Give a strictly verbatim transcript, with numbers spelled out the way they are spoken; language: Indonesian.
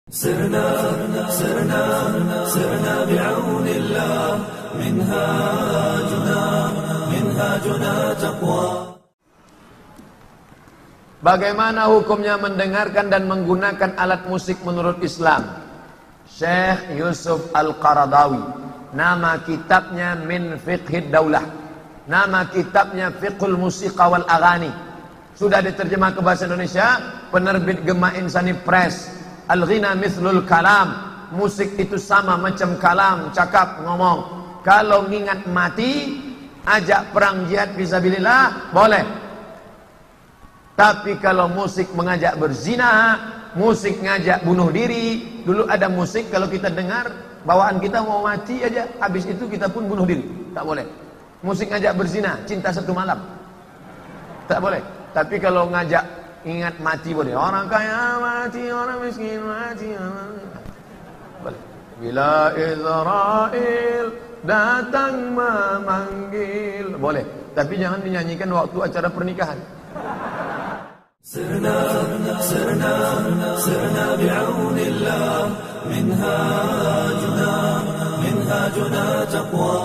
سرنا سرنا سرنا بعون الله منهاجنا منهاجنا تقوى. Bagaimana hukumnya mendengarkan dan menggunakan alat musik menurut Islam? Syekh Yusuf Al-Qaradawi, nama kitabnya Min Fiqhid Daulah, nama kitabnya Fiqhul Musiqa wal Aghani, sudah diterjemah ke bahasa Indonesia, penerbit Gema Insani Press. Al-ghina mithlul kalam, musik itu sama macam kalam, cakap, ngomong. Kalau ngingat mati, ajak perang jihad fisabilillah, boleh. Tapi kalau musik mengajak berzina, musik ngajak bunuh diri, dulu ada musik kalau kita dengar, bawaan kita mau mati aja, habis itu kita pun bunuh diri, tak boleh. Musik ngajak berzina, cinta satu malam, tak boleh. Tapi kalau ngajak ingat mati boleh. Orang kaya mati, orang miskin mati, boleh. Bila Israel datang memanggil, boleh. Tapi jangan dinyanyikan waktu acara pernikahan. سرنا سرنا سرنا بعون الله منهاجنا منهاجنا تقوى.